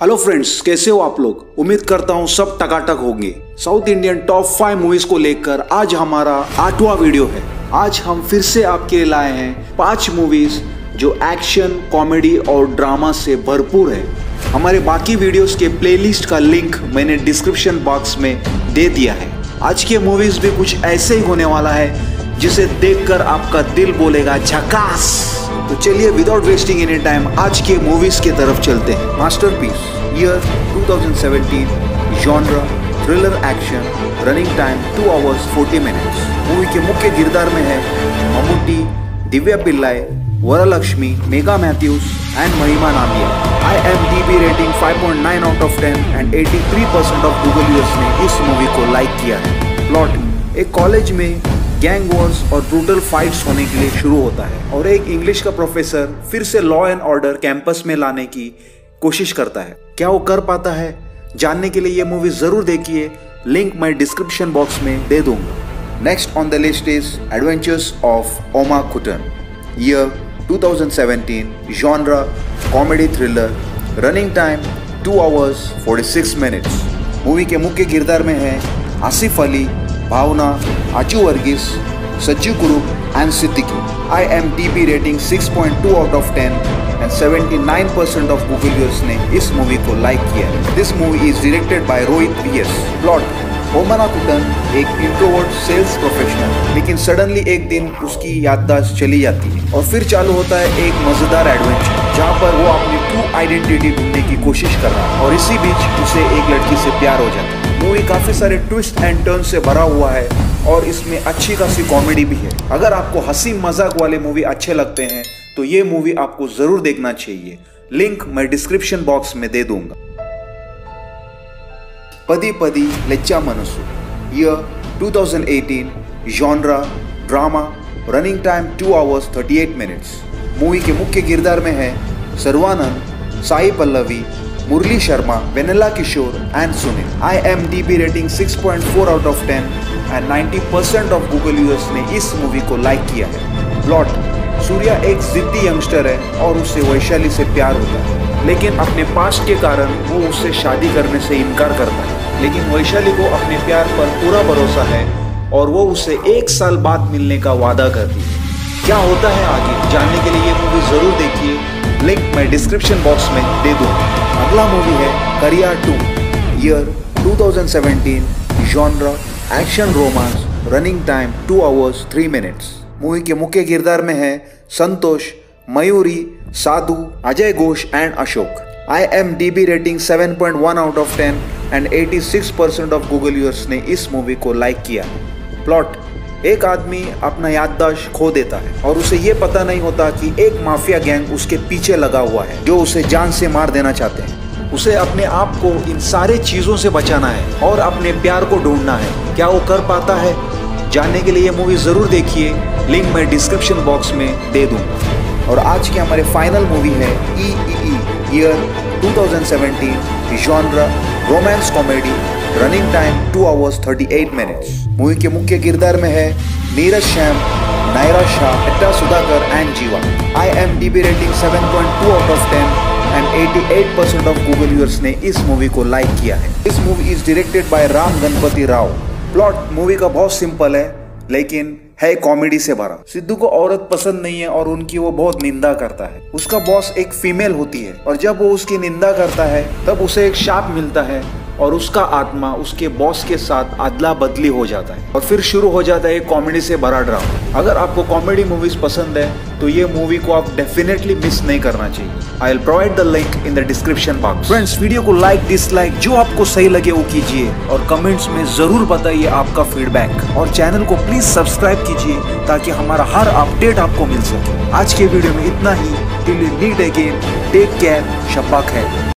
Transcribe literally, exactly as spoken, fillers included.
Hello friends, कैसे हो आप लोग। उम्मीद करता हूँ सब टकाटक होंगे। South Indian top five movies को लेकर आज हमारा आठवां वीडियो है। आज हम फिर से आपके लिए लाए हैं पांच मूवीज जो एक्शन, कॉमेडी और ड्रामा से भरपूर है। हमारे बाकी वीडियोस के प्लेलिस्ट का लिंक मैंने डिस्क्रिप्शन बॉक्स में दे दिया है। आज के मूवीज भी कुछ ऐसे ही होने वाला है जिसे देखकर आपका दिल बोलेगा झकास। तो चलिए विदाउट वेस्टिंग एनी टाइम आज के मूवीज की तरफ चलते हैं। Masterpiece year two thousand seventeen, genre thriller action, running time two hours forty minutes. Movie के मुख्य किरदार में है मम्मूटी, दिव्या पिल्लाई, वरलक्ष्मी, मेगा मैथ्यूज एंड महिमा नामिया। I M D B rating five point nine out of ten and eighty three percent of Google users ने इस movie को like किया है। प्लॉट: एक कॉलेज में गैंग वॉर्स और ब्रूटल फाइट्स होने के लिए शुरू होता है और एक इंग्लिश का प्रोफेसर फिर से लॉ एंड ऑर्डर कैंपस में लाने की कोशिश करता है। क्या वो कर पाता है? जानने के लिए ये मूवी जरूर देखिए। लिंक मैं डिस्क्रिप्शन बॉक्स में दे दूंगा। Next on the list is adventures of Omanakuttan, year two thousand seventeen, genre comedy thriller, running time two hours forty six minutes. Movie के मुख्य किरदार में है Asif Ali, Bhavana, Aju Varghese, Saiju Kurup and Siddique. I M D B rating six point two out of ten and seventy nine percent of Google users ने इस movie को like किया है। This movie is directed by Rohit V S. Plot: Omanakuttan एक इंट्रोवर्ट सेल्स प्रोफेशनल, लेकिन suddenly एक दिन उसकी याददाश्त चली जाती है और फिर चालू होता है एक मजेदार एडवेंचर जहाँ पर वो अपनी ट्रू आइडेंटिटी ढूंढने की कोशिश कर रहा है और इसी बीच उसे एक लड़की से प्यार हो जाता है। मूवी काफी सारे ट्विस्ट एंड टर्न से भरा हुआ है और इसमें अच्छी खासी कॉमेडी भी है। अगर आपको हंसी मजाक वाले मूवी अच्छे लगते हैं तो ये मूवी आपको जरूर देखना चाहिए। लिंक मैं डिस्क्रिप्शन बॉक्स में दे दूंगा। Padi Padi Leche Manasu, year two thousand eighteen, genre drama, running time two hours thirty eight minutes. Movie के मुख्य किरदार में है Sharwanand, Sai Pallavi, Murali Sharma, Vennela Kishore and Sunil. I M D B rating six point four out of ten and ninety percent of Google users ने इस movie को like किया है। प्लॉट: सूर्या एक जिद्दी यंगस्टर है और उसे वैशाली से प्यार होता है, लेकिन अपने पास्ट के कारण वो उससे शादी करने से इनकार करता है। लेकिन वैशाली को अपने प्यार पर पूरा भरोसा है और वो उसे एक साल बाद मिलने का वादा करती है। क्या होता है आगे, जानने के लिए ये मूवी जरूर देखिए। लिंक मैं डिस्क्रिप्शन बॉक्स में दे दूंगा। अगला मूवी है Kariya two, year two thousand seventeen, genre action romance, running time two hours three minutes. Movie के मुख्य किरदार में है Santosh, Mayuri, Sadhu, Ajay Ghosh and Ashok. I M D B rating seven point one out of ten and eighty six percent of Google users ने इस movie को like किया। Plot: एक आदमी अपना याददाश्त खो देता है और उसे ये पता नहीं होता कि एक माफिया गैंग उसके पीछे लगा हुआ है जो उसे जान से मार देना चाहते हैं। उसे अपने आप को इन सारे चीजों से बचाना है और अपने प्यार को ढूंढना है। क्या वो कर पाता है? जानने के लिए ये मूवी जरूर देखिए। लिंक मैं डिस्क्रिप्शन बॉक्स में दे दूंगा। और आज के हमारे फाइनल मूवी है Ee Ee Ee, year two thousand seventeen, genre romance comedy, running time two hours thirty eight minutes. Movie के मुख्य किरदार में है Neeraj Shyam, Naira Shah, Atta Sudhakar and Jeeva. I M D B rating seven point two out of ten and eighty eight percent of Google users ने इस movie को like किया है। इस movie is directed by Ram Ganapathi Rao. Plot movie का बहुत सिंपल है लेकिन है कॉमेडी से भरा। सिद्धू को औरत पसंद नहीं है और उनकी वो बहुत निंदा करता है। उसका बॉस एक फीमेल होती है और जब वो उसकी निंदा करता है तब उसे एक शाप मिलता है और उसका आत्मा उसके बॉस के साथ अदला बदली हो जाता है और फिर शुरू हो जाता है एक कॉमेडी से भरा ड्रामा। अगर आपको कॉमेडी मूवीज पसंद है तो ये मूवी को आप डेफिनेटली मिस नहीं करना चाहिए। I will provide the link in the description box. Friends, video को लाइक डिसलाइक जो आपको सही लगे वो कीजिए और कमेंट्स में जरूर बताइए आपका फीडबैक और चैनल को प्लीज सब्सक्राइब कीजिए ताकि हमारा हर अपडेट आपको मिल सके। आज के वीडियो में इतना ही। Till we meet again, take care, शब्बा खैर।